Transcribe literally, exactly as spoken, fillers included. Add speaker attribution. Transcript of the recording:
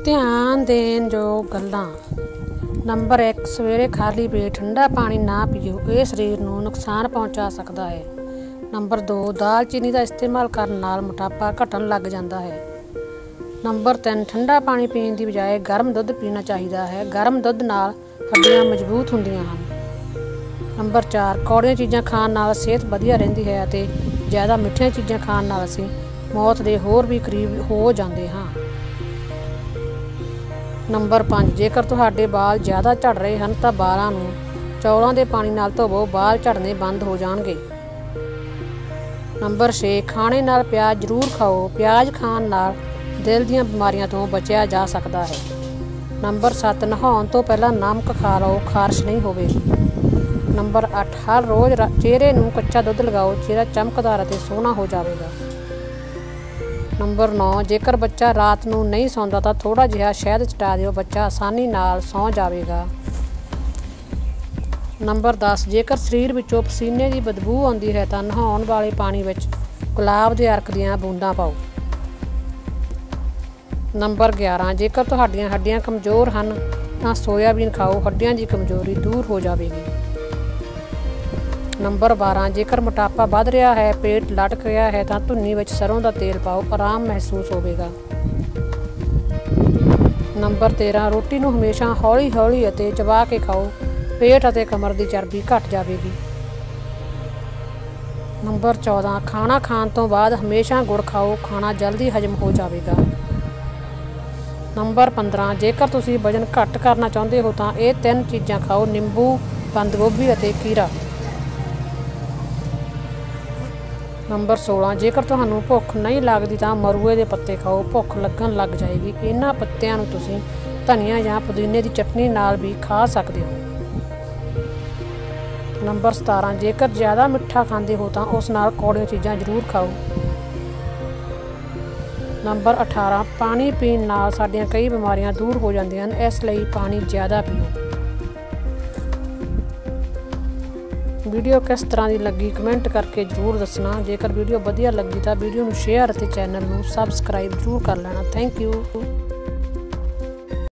Speaker 1: ध्यान देन जो गल्लां। नंबर एक, सवेरे खाली पेट ठंडा पानी ना पीओ, ये शरीर नूं नुकसान पहुँचा सकता है। नंबर दो, दालचीनी का इस्तेमाल करन नाल मोटापा घटन लग जाता है। नंबर तीन, ठंडा पानी पीण की बजाय गर्म दुध पीना चाहिए है। गर्म दुध नाल हड्डियां मजबूत हुंदियां हन। नंबर चार, कौड़ियां चीज़ां खाण नाल सेहत वधिया रहिंदी है अते ज़्यादा मिठियां चीज़ां खाण नाल असीं मौत दे होर भी करीब हो जाते हाँ। नंबर पाँच, जेकर तुहाडे बाल ज़्यादा झड़ रहे हैं तो बालों नूं चौलों के पानी नाल धोवो, बाल झड़ने बंद हो जाएंगे। नंबर छे, खाने नाल प्याज जरूर खाओ, प्याज खाण नाल दिल दीआं बीमारियां तो बचिया जा सकता है। नंबर सत्त, नहाउण तो पहला नमक खा लो, खारिश नहीं होवेगी। नंबर अठ, हर रोज़ चेहरे नूं कच्चा दुध लगाओ, चेहरा चमकदार अते सोहना हो जाएगा। नंबर नौ, जेकर बच्चा रात नूं नहीं सौंदा तो थोड़ा जिहा शहद चटा दिओ, बच्चा आसानी नाल सौ जाएगा। नंबर दस, जेकर शरीर विचों पसीने की बदबू आउंदी है तो नहाउण वाले पानी विच गुलाब दे अर्क दीआं बूंदां पाओ। नंबर ग्यारह, जेकर तुहाडीआं हड्डियां कमज़ोर हैं तो सोयाबीन खाओ, हड्डियां की कमज़ोरी दूर हो जाएगी। नंबर बारह, जेकर मोटापा वध रहा है, पेट लटक रहा है तो धुन्नी विच सरों का तेल पाओ, आराम महसूस होगा। नंबर तेरह, रोटी नूं हमेशा हौली हौली अते चबा के खाओ, पेट अते कमर की चर्बी घट जाएगी। नंबर चौदह, खाना खाण तो बाद हमेशा गुड़ खाओ, खाना जल्दी हजम हो जाएगा। नंबर पंद्रह, जेकर तुसीं वजन घट करना चाहुंदे हो तो ये तीन चीज़ां खाओ, निंबू, बंद गोभी अते खीरा। नंबर सोलह, जेकर तुहानूं भुख नहीं लगती तो मरूए के पत्ते खाओ, भुख लगन लग जाएगी। इन्हां पत्तिआं नूं तुसीं धनिया या पुदीने की चटनी नाल भी खा सकते हो। नंबर सतारह, जेकर ज़्यादा मिठा खाते हो तो उस नाल कौड़ियां चीज़ां जरूर खाओ। नंबर अठारह, पानी पीण नाल साडीआं कई बीमारियां दूर हो जांदियां हन, इसलिए पानी ज़्यादा पीओ। वीडियो किस तरह की लगी कमेंट करके जरूर दसना। जेकर वीडियो वधिया लगी तो वीडियो नूं शेयर और चैनल नूं सबसक्राइब जरूर कर लेना। Thank you.